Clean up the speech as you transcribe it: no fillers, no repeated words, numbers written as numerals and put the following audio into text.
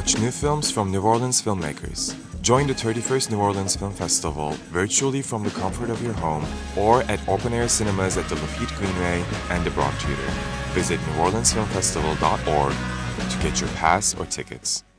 Watch new films from New Orleans filmmakers. Join the 31st New Orleans Film Festival virtually from the comfort of your home or at open-air cinemas at the Lafitte Greenway and the Broad Theater. Visit neworleansfilmfestival.org to get your pass or tickets.